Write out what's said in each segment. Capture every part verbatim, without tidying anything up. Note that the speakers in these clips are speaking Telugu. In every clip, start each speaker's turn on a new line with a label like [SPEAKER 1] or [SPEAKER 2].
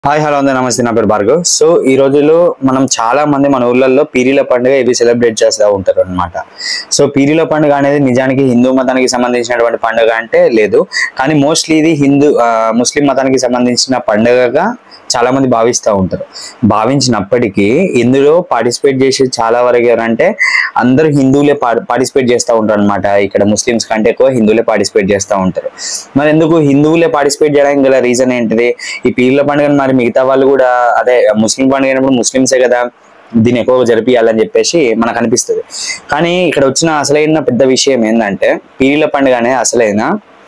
[SPEAKER 1] హాయ్ హలో అందరూ నమస్తే నా పేరు భార్గవ్. సో ఈ రోజుల్లో మనం చాలా మంది మన ఊర్లలో పీరీల పండుగ ఇవి సెలబ్రేట్ చేస్తూ ఉంటారు అనమాట. సో పీరీల పండుగ అనేది నిజానికి హిందూ మతానికి సంబంధించినటువంటి పండుగ అంటే లేదు, కానీ మోస్ట్లీ ఇది హిందూ ముస్లిం మతానికి సంబంధించిన పండుగగా చాలా మంది భావిస్తూ ఉంటారు. భావించినప్పటికీ ఇందులో పార్టిసిపేట్ చేసే చాలా వరకు ఎవరంటే అందరూ హిందువులే పార్టిసిపేట్ చేస్తూ ఉంటారు అనమాట. ఇక్కడ ముస్లిమ్స్ కంటే ఎక్కువ హిందువులే పార్టిసిపేట్ చేస్తూ ఉంటారు. మరి ఎందుకు హిందువులే పార్టిసిపేట్ చేయడానికి గల రీజన్ ఏంటిది? ఈ పీర్ల పండుగను మరి మిగతా వాళ్ళు కూడా అదే ముస్లిం పండుగ అయినప్పుడు ముస్లిమ్సే కదా దీన్ని ఎక్కువగా జరిపియాలని చెప్పేసి మనకు అనిపిస్తుంది. కానీ ఇక్కడ వచ్చిన అసలైన పెద్ద విషయం ఏంటంటే పీర్ల పండుగ అనేది అసలైన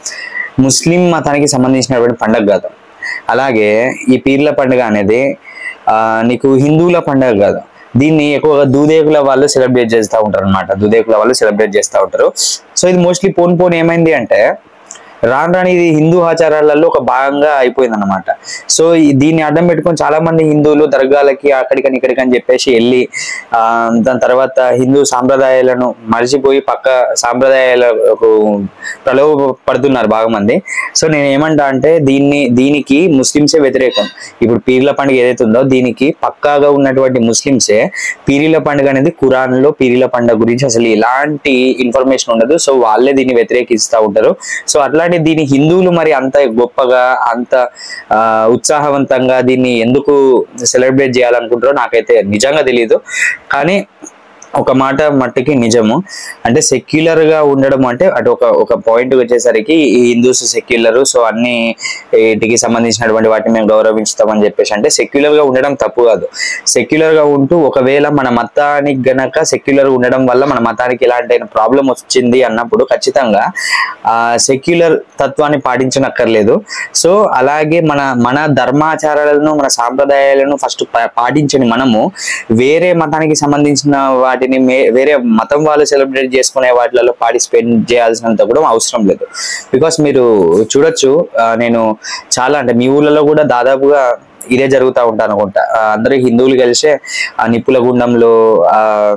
[SPEAKER 1] ముస్లిం మతానికి సంబంధించినటువంటి పండుగ కాదు. అలాగే ఈ పీర్ల పండుగ అనేది ఆ నీకు హిందువుల పండుగ కాదు. దీన్ని ఎక్కువగా దూదేకుల వాళ్ళు సెలబ్రేట్ చేస్తూ ఉంటారు అనమాట. దూదేకుల వాళ్ళు సెలబ్రేట్ చేస్తూ ఉంటారు. సో ఇది మోస్ట్లీ పోన్ పోన్ ఏమైంది అంటే రాను రాని ఇది హిందూ ఆచారాలలో ఒక భాగంగా అయిపోయింది అనమాట. సో దీన్ని అడ్డం పెట్టుకొని చాలా మంది హిందువులు దర్గాలకి అక్కడికని ఇక్కడికి అని చెప్పేసి వెళ్ళి ఆ దాని తర్వాత హిందూ సాంప్రదాయాలను మర్చిపోయి పక్క సాంప్రదాయాలకు ప్రలోభ పడుతున్నారు బాగా మంది. సో నేను ఏమంటా అంటే దీన్ని దీనికి ముస్లింసే వ్యతిరేకం. ఇప్పుడు పీర్ల పండుగ ఏదైతే ఉందో దీనికి పక్కాగా ఉన్నటువంటి ముస్లింసే పీరీల పండుగ అనేది ఖురాన్లో పీరీల పండుగ గురించి అసలు ఎలాంటి ఇన్ఫర్మేషన్ ఉండదు. సో వాళ్ళే దీన్ని వ్యతిరేకిస్తూ ఉంటారు. సో అట్లాంటి దీన్ని హిందువులు మరి అంత గొప్పగా అంత ఆ ఉత్సాహవంతంగా దీన్ని ఎందుకు సెలబ్రేట్ చేయాలనుకుంటారో నాకైతే నిజంగా తెలియదు. కానీ ఒక మాట మట్టికి నిజము, అంటే సెక్యులర్ గా ఉండడం అంటే అటు ఒక ఒక పాయింట్ వచ్చేసరికి ఈ హిందూస్ సెక్యులర్, సో అన్ని వీటికి సంబంధించినటువంటి వాటిని మేము గౌరవించుతామని చెప్పేసి అంటే సెక్యులర్ గా ఉండడం తప్పు కాదు. సెక్యులర్ గా ఉంటూ ఒకవేళ మన మతానికి గనక సెక్యులర్ ఉండడం వల్ల మన మతానికి ఎలాంటి ప్రాబ్లం వచ్చింది అన్నప్పుడు ఖచ్చితంగా ఆ సెక్యులర్ తత్వాన్ని పాటించనక్కర్లేదు. సో అలాగే మన మన ధర్మాచారాలను మన సాంప్రదాయాలను ఫస్ట్ పాటించని మనము వేరే మతానికి సంబంధించిన వాటి వేరే మతం వాళ్ళు సెలబ్రేట్ చేసుకునే వాటిలలో పార్టిసిపేట్ చేయాల్సినంత కూడా అవసరం లేదు. బికాస్ మీరు చూడొచ్చు, నేను చాలా అంటే మీ ఊళ్ళలో కూడా దాదాపుగా ఇదే జరుగుతూ ఉంటాను అనుకుంటా. అందరూ హిందువులు కలిసే ఆ నిప్పుల గుండంలో ఆ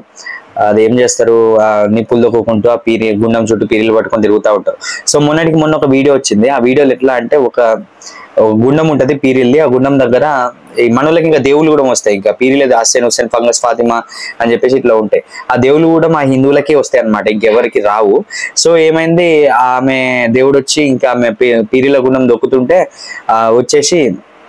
[SPEAKER 1] అదేం చేస్తారు, ఆ నిప్పులు దొక్కుంటూ ఆ పీరి గుండం చుట్టూ పీరీలు పట్టుకొని తిరుగుతూ ఉంటారు. సో మొన్నటికి మొన్న ఒక వీడియో వచ్చింది. ఆ వీడియోలో ఎట్లా అంటే ఒక గుండం ఉంటది పీరిల్ది, ఆ గుండం దగ్గర ఈ మనోళ్ళకి ఇంకా దేవుళ్ళు కూడా వస్తాయి. ఇంకా పీరీలేదు హస్సేన్ హుస్సేన్ ఫంగస్ ఫాతిమా అని చెప్పేసి ఇట్లా ఉంటాయి. ఆ దేవుళ్ళు కూడా మా హిందువులకే వస్తాయి అనమాట, ఇంకెవరికి రావు. సో ఏమైంది, ఆమె దేవుడు వచ్చి ఇంకా ఆమె పీరీల గుండం దొక్కుతుంటే ఆ వచ్చేసి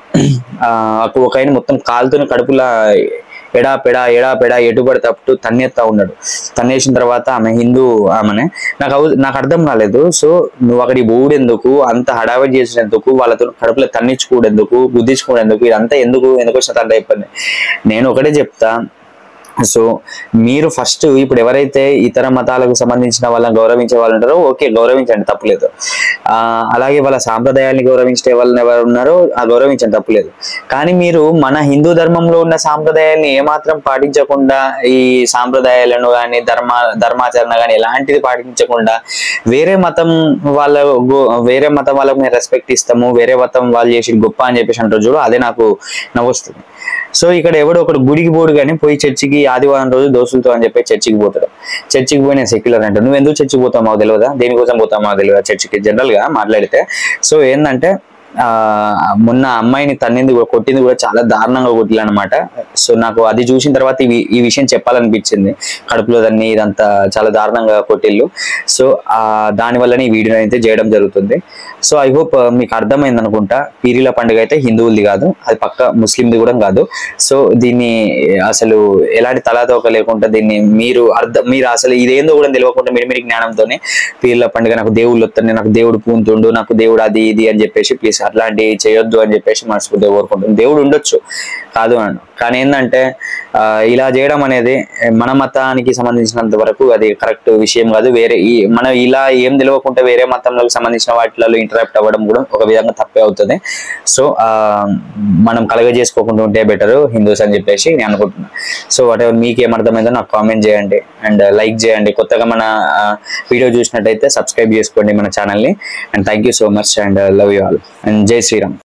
[SPEAKER 1] ఆ ఒక ఆయన మొత్తం కాలుతోని కడుపులా ఎడా పెడా ఎడా పెడా ఎటు పడితే అప్పుడు తన్నేస్తా ఉన్నాడు. తన్నేసిన తర్వాత ఆమె హిందూ ఆమెనే నాకు నాకు అర్థం కాలేదు. సో నువ్వు అక్కడికి పోవుడెందుకు, అంత హడావిడి చేసినందుకు, వాళ్ళతో కడుపులో తన్నించుకోవడెందుకు, గుద్దించుకోవడెందుకు, ఇదంతా ఎందుకు ఎందుకు వచ్చిన తండ్రి అయిపోయింది. నేను ఒకటే చెప్తా, సో మీరు ఫస్ట్ ఇప్పుడు ఎవరైతే ఇతర మతాలకు సంబంధించిన వాళ్ళని గౌరవించే వాళ్ళు ఉంటారో ఓకే గౌరవించండి, తప్పులేదు. ఆ అలాగే వాళ్ళ సాంప్రదాయాన్ని గౌరవించే వాళ్ళని ఎవరు ఉన్నారో ఆ గౌరవించండి, తప్పులేదు. కానీ మీరు మన హిందూ ధర్మంలో ఉన్న సాంప్రదాయాన్ని ఏమాత్రం పాటించకుండా, ఈ సాంప్రదాయాలను కానీ ధర్మ ధర్మాచరణ కానీ ఎలాంటిది పాటించకుండా వేరే మతం వాళ్ళ వేరే మతం వాళ్ళకు మేము రెస్పెక్ట్ ఇస్తాము, వేరే మతం వాళ్ళు చేసి గొప్ప అని చెప్పేసి అంటారు చూడు, అదే నాకు నవ్వొస్తుంది. సో ఇక్కడ ఎవడో ఒకడు గుడికి పోడు కానీ పోయి చర్చికి ఆదివారం రోజు దోస్తులతో అని చెప్పి చర్చికి పోతాడు. చర్చికి పోయి నేను సెక్యులర్ అంటాడు. నువ్వు ఎందుకు చర్చికి పోతావు మాకు తెలియదా, దేనికోసం పోతావు మాకు తెలియదా చర్చికి జనరల్ గా మాట్లాడితే. సో ఏంటంటే ఆ మొన్న అమ్మాయిని తన్నింది కొట్టింది కూడా చాలా దారుణంగా కొట్టిల్లు అనమాట. సో నాకు అది చూసిన తర్వాత ఈ ఈ విషయం చెప్పాలనిపించింది. కడుపులో దాన్ని ఇదంతా చాలా దారుణంగా కొట్టిల్లు. సో ఆ దాని వల్లనే ఈ వీడియో అయితే చేయడం జరుగుతుంది. సో ఐ హోప్ మీకు అర్థమైంది అనుకుంటా. పీరీల పండుగ అయితే హిందువులది కాదు, అది పక్క ముస్లింది కూడా కాదు. సో దీన్ని అసలు ఎలాంటి తలాతోక లేకుండా దీన్ని మీరు అర్థం మీరు అసలు ఇదేందో కూడా తెలియకుండా మిడిమిడి జ్ఞానంతోనే పీరీల పండుగ నాకు దేవుళ్ళు వస్తాయి, నాకు దేవుడు పూంతుండు, నాకు దేవుడు అది ఇది అని చెప్పేసి ప్లీజ్ అట్లాంటివి చేయొద్దు అని చెప్పేసి మనస్ఫూర్తిగా కోరుకుంటుంది. దేవుడు ఉండొచ్చు కాదు అన్నాడు, కానీ ఏంటంటే ఆ ఇలా చేయడం అనేది మన మతానికి సంబంధించినంత వరకు అది కరెక్ట్ విషయం కాదు. వేరే ఈ మనం ఇలా ఏం తెలియకుండా వేరే మతంలోకి సంబంధించిన వాటిలలో ఇంటరాక్ట్ అవ్వడం కూడా ఒక విధంగా తప్పే అవుతుంది. సో ఆ మనం కలగజేసుకోకుండా ఉంటే బెటర్ హిందూస్ అని చెప్పేసి నేను అనుకుంటున్నాను. సో వాట్ ఎవర్ మీకు ఏమర్థమైందో నాకు కామెంట్ చేయండి అండ్ లైక్ చేయండి. కొత్తగా మన వీడియో చూసినట్టయితే సబ్స్క్రైబ్ చేసుకోండి మన ఛానల్ని. And thank you so much and love you all and Jai Sriram.